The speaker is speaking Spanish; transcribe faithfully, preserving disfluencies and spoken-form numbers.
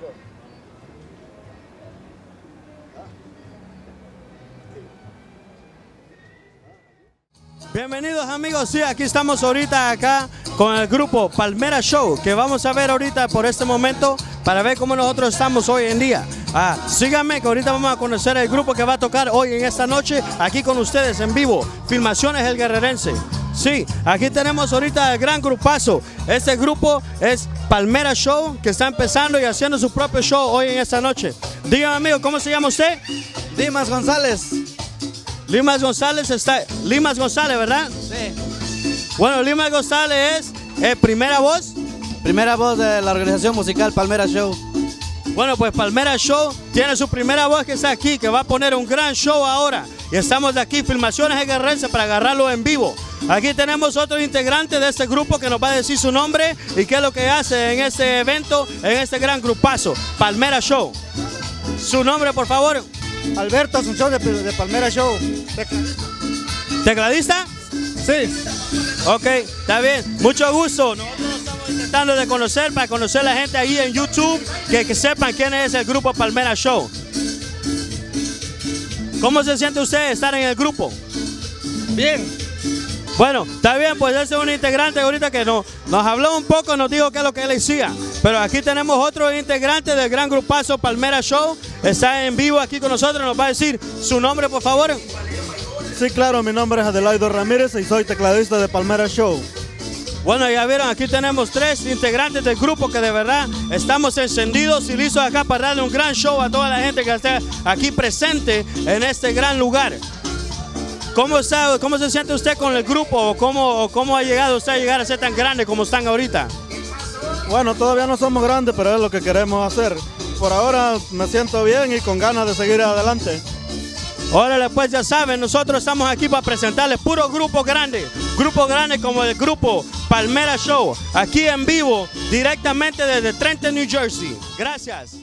Bienvenidos amigos, sí, aquí estamos ahorita acá con el grupo Palmera Show, que vamos a ver ahorita por este momento para ver cómo nosotros estamos hoy en día. Ah, síganme que ahorita vamos a conocer el grupo que va a tocar hoy en esta noche aquí con ustedes en vivo, Filmaciones El Guerrerense. Sí, aquí tenemos ahorita el gran grupazo. Este grupo es Palmera Show, que está empezando y haciendo su propio show hoy en esta noche. Dígame amigo, ¿cómo se llama usted? Limas González. Limas González está, Limas González, ¿verdad? Sí. Bueno, Limas González es eh, primera voz. Primera voz de la organización musical Palmera Show. Bueno, pues Palmera Show tiene su primera voz que está aquí, que va a poner un gran show ahora. Y estamos de aquí, Filmaciones El Guerrerense, para agarrarlo en vivo. Aquí tenemos otro integrante de este grupo que nos va a decir su nombre y qué es lo que hace en este evento, en este gran grupazo, Palmera Show. Su nombre, por favor. Alberto Asunción de, de Palmera Show. ¿Tecladista? Sí. Ok, está bien. Mucho gusto. Nosotros estamos intentando de conocer, para conocer a la gente ahí en YouTube, que, que sepan quién es el grupo Palmera Show. ¿Cómo se siente usted estar en el grupo? Bien. Bueno, está bien, pues ese es un integrante ahorita que nos, nos habló un poco, nos dijo qué es lo que él hacía. Pero aquí tenemos otro integrante del gran grupazo Palmera Show. Está en vivo aquí con nosotros, nos va a decir su nombre, por favor. Sí, claro, mi nombre es Adelaido Ramírez y soy tecladista de Palmera Show. Bueno, ya vieron, aquí tenemos tres integrantes del grupo que de verdad estamos encendidos y listos acá para darle un gran show a toda la gente que está aquí presente en este gran lugar. ¿Cómo, está, ¿Cómo se siente usted con el grupo o cómo, cómo ha llegado usted a llegar a ser tan grande como están ahorita? Bueno, todavía no somos grandes, pero es lo que queremos hacer. Por ahora me siento bien y con ganas de seguir adelante. Órale, pues ya saben, nosotros estamos aquí para presentarles puro grupo grande, grupo grande como el grupo Palmera Show, aquí en vivo, directamente desde Trenton, New Jersey. Gracias.